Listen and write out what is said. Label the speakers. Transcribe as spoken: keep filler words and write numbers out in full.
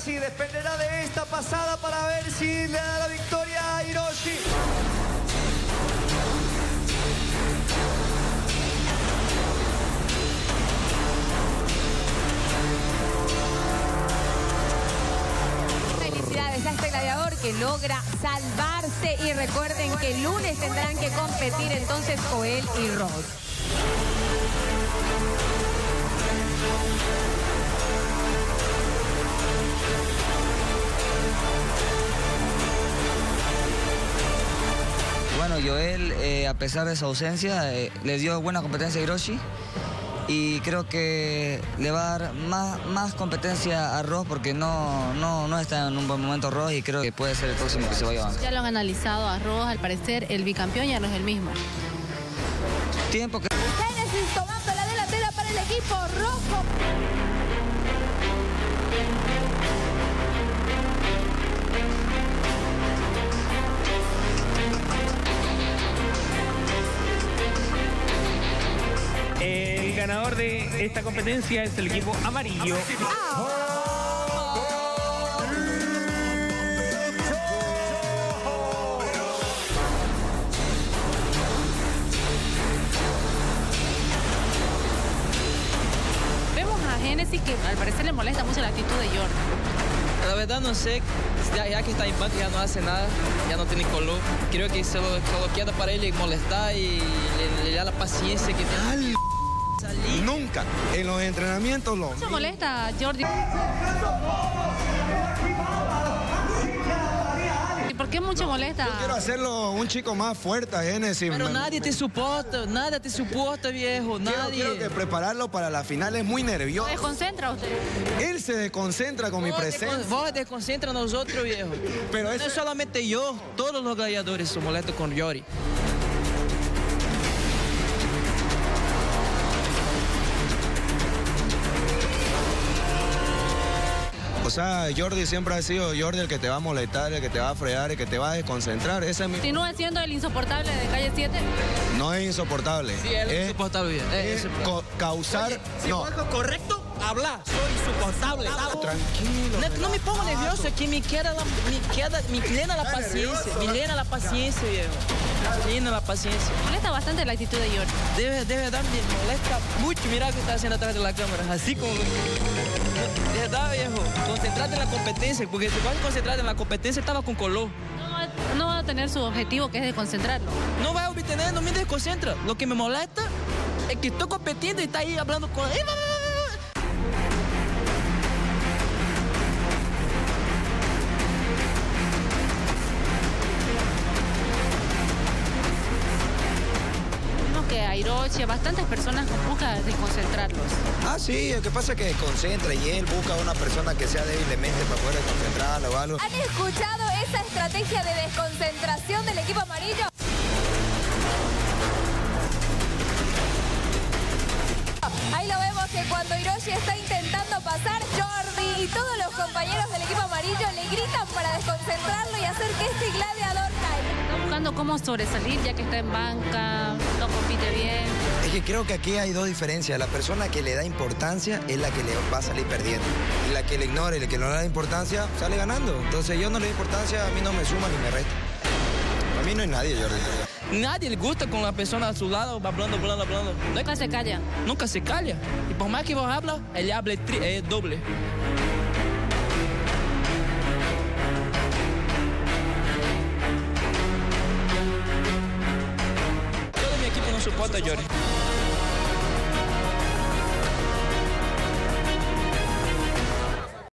Speaker 1: sí, dependerá de esta pasada para ver si le da la victoria a Hiroshi.
Speaker 2: Felicidades a este gladiador que logra salvarse, y recuerden que el lunes tendrán que competir entonces Joel y Ross.
Speaker 3: Bueno, Joel, eh, a pesar de su ausencia, eh, le dio buena competencia a Hiroshi. Y creo que le va a dar más, más competencia a Ross porque no, no, no está en un buen momento Ross, y creo que puede ser el próximo que se vaya a bancar.
Speaker 4: Ya lo han analizado a Ross, al parecer el bicampeón ya no es el mismo.
Speaker 3: Tiempo que...
Speaker 2: Génesis tomando la delantera para el equipo rojo.
Speaker 5: El ganador de esta competencia es el equipo amarillo.
Speaker 4: Vemos a Génesis que al parecer le molesta mucho la actitud de Jordi.
Speaker 6: La verdad no sé, ya, ya que está en banca ya no hace nada, ya no tiene color. Creo que solo, solo queda para él molestar y le, le da la paciencia que tiene.
Speaker 7: Salir. Nunca en los entrenamientos lo...
Speaker 4: ¿Se molesta Jordi? ¿Y por qué mucho molesta?
Speaker 7: Yo quiero hacerlo un chico más fuerte, Génesis.
Speaker 6: Pero
Speaker 7: Me...
Speaker 6: nadie te soporta, nada te soporta, viejo,
Speaker 7: Quiero,
Speaker 6: nadie.
Speaker 7: quiero que prepararlo para la final es muy nervioso.
Speaker 4: ¿Se desconcentra usted?
Speaker 7: Él se desconcentra con mi
Speaker 6: Vos
Speaker 7: presencia.
Speaker 6: descon- Vos desconcentra a nosotros, viejo.
Speaker 7: Pero
Speaker 6: no
Speaker 7: eso-
Speaker 6: es solamente yo, todos los gladiadores se molestan con Jordi.
Speaker 7: O sea, Jordi siempre ha sido Jordi el que te va a molestar, el que te va a fregar, el que te va a desconcentrar. Ese es mi...
Speaker 4: ¿Continúa siendo el insoportable de Calle siete?
Speaker 7: No es insoportable.
Speaker 6: Sí, él es
Speaker 7: es,
Speaker 6: insoportable, viejo.
Speaker 7: es
Speaker 6: Es-
Speaker 7: co- causar...
Speaker 6: Si
Speaker 7: no,
Speaker 6: fue algo correcto, habla. Soy insoportable.
Speaker 7: tranquilo.
Speaker 6: No, no me pongo nervioso, que me queda, la, me queda, me llena la paciencia, me llena la paciencia, viejo. Me llena la paciencia.
Speaker 4: Molesta bastante la actitud de Jordi.
Speaker 6: Debe, debe dar, me molesta mucho. Mira que está haciendo atrás de la cámara, así como... De verdad, viejo, concentrate en la competencia, porque si vas a concentrarte en la competencia, estaba con color.
Speaker 4: No va, no va a tener su objetivo, que es desconcentrarlo.
Speaker 6: No va a obtener, no me desconcentra. Lo que me molesta es que estoy competiendo y está ahí hablando con...
Speaker 4: Vimos que a Hiroshi, a bastantes personas buscan desconcentrarlos.
Speaker 7: Ah, sí, lo que pasa es que desconcentra y él busca a una persona que sea débil de mente para poder desconcentrarlo o algo.
Speaker 2: ¿Han escuchado esa estrategia de desconcentración del equipo amarillo? Ahí lo vemos que cuando Hiroshi está intentando pasar, Jordi y todos los compañeros del equipo amarillo le gritan para desconcentrarlo y hacer que este gladiador caiga.
Speaker 4: Está buscando cómo sobresalir, ya que está en banca, no compite bien.
Speaker 8: Es que creo que aquí hay dos diferencias. La persona que le da importancia es la que le va a salir perdiendo. Y la que le ignora y la que no le da importancia sale ganando. Entonces yo no le doy importancia, a mí no me suma ni me resta. A mí no hay nadie, Jordi.
Speaker 6: Nadie le gusta con la persona a su lado, hablando, hablando, hablando. No es-
Speaker 4: Nunca se calla.
Speaker 6: Nunca se calla. Y por más que vos hablas, él habla el tri- eh, doble. Todo mi equipo no soporta a Jordi.